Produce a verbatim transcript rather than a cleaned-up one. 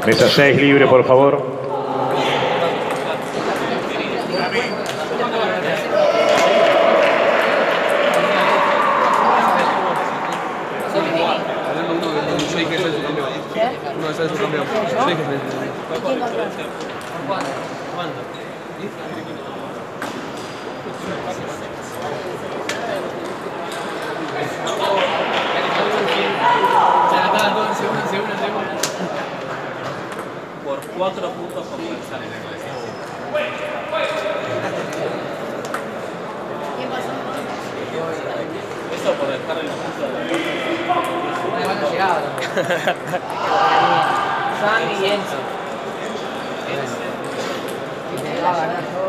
Mesa seis libre, por favor. Uno de su campeón. Sí, que por cuatro puntos compensar en el ¿Quién pasó? eso por dejar en la punta de la No llegado. Sam y Enzo. Va a ganar todo.